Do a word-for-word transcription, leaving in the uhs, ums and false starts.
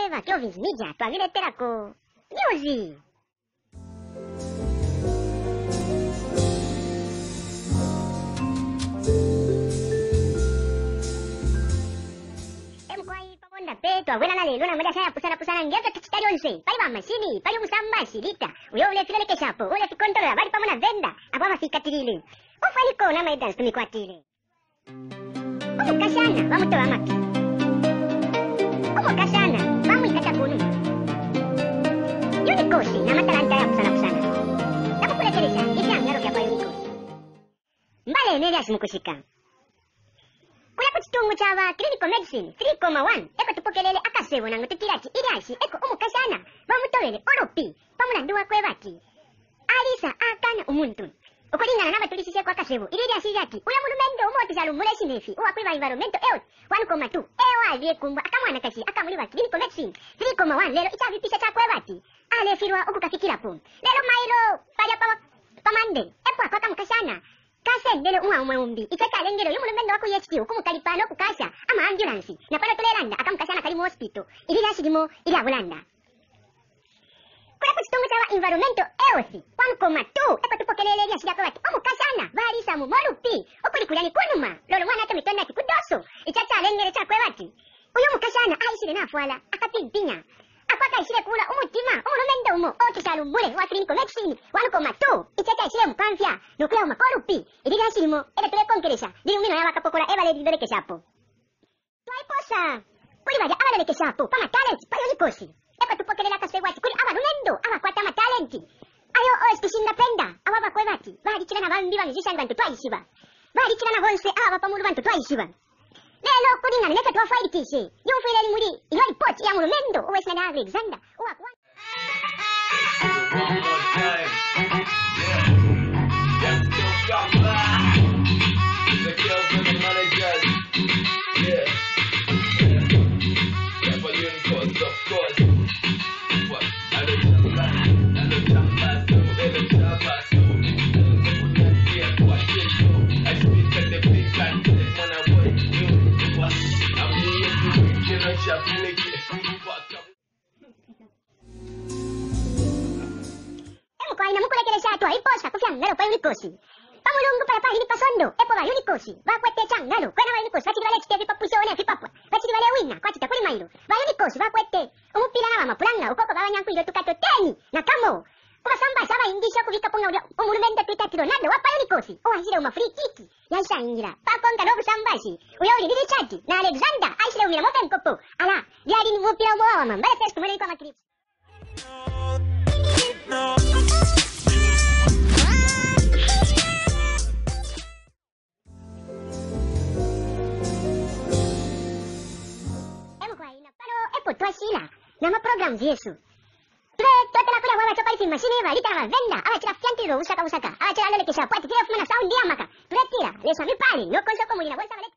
Eva, que ouves mídia, tua vida é teraco. News. Pe, tu abuela na leluna muda saya pusana pusana ngeta kachitari onse. Pai ba masini, pai musamba silita. Uyo ule filo ke shapo, ule fi controla, bari pamuna venda. Apa ma fika tirili. O fali ko na mai dance tumi kwatile. Omo kashana, vamos toa maki. Omo kashana, vamos ikata kunu. Yuni koshi, na matalanta ya pusana pusana. Tapo kule keresha, isi angaro kya pa yuni koshi. Mbale neri asimukushika. Kula kuchitungu chawa clinical medicine three koma one eko tupokelele akasewo nango tutirati iriashi eko omukashana bamutowele oropi pamulanduwa kwebaki alisa akana umuntu okulingana n'abatulisise kwa kasewo iriashi lyati uyo mulumendo omotisa lumulesi nefi uwakwiba environmental health one koma two ewa lyekumbwa akamwana kashi akamulibwa clinical medicine three koma one lero ichavipisha chakwebati alefirwa okukafikirapo lero mailo palya pa pamande epo akwaka mukashana kasendele umwa umwe umbi ichaka lengero yumulumendo wako H T okumukalipano kukasha ama ambulance na pala toleranda akamukashana kali mu hospital ili yashirimo ili abulanda kula kuchitungu chawa environmental health one koma two eko tupokelele lya shida kwati omukashana balisa mu molupi okuli kulyani kunuma lolo mwana ate mitonda ati kudoso ichacha lengere chakwe bati uyo mukashana aishire nafwala akapimpinya akwaka ishire kula umutima omulumendo umo otishalumbule wa clinical medicine one koma two ichacha ishire mukamfya nokula umakolupi ilili ashirimo ebe tulekonkeresha lilumino yabakapokola eba lelilolekeshapo twaiposa kuli baja abalolekeshapo pama talent payolikosi eko tupokelela kasegwati kuli abalumendo abakwata amatalenti ayo os tushindapenda aba bakwebati balikirana bambi bamizishani bantu twayishiba balikirana bonse aba bapamulu bantu twayishiba lelo kulingana neka twafaidikishe yumfile limuli ilo report ya mulumendo owesina na Alexander uwakwa ngalo pa unikosi pamulungu para pahini pasondo epo ba unikosi bakwete changalo kwena ba unikosi bachiri bale chite vipapushone vipapwa bachiri bale wina kwachita kuli mailo ba unikosi bakwete umupira na mapulanga ukoko babanyanku ilo tukato teni na kamo kuba samba saba indisha kuvika ponga umulumenda tuitatiro nado wapa unikosi owashire uma free kick yanshangira pakonga no busambashi uyo uli bili chati na Alexander aishire umira mope mkopo ala yari ni mupira mwa mama mbele first kumele kwa makrips twashila nama programs yesu tule totela kula wala chopali fi machine eva lita na venda ala chira fiantiro usaka usaka ala chira lele kisha pati kile fumana sound ya maka tule tira lesha mipali no konso komulina bonsa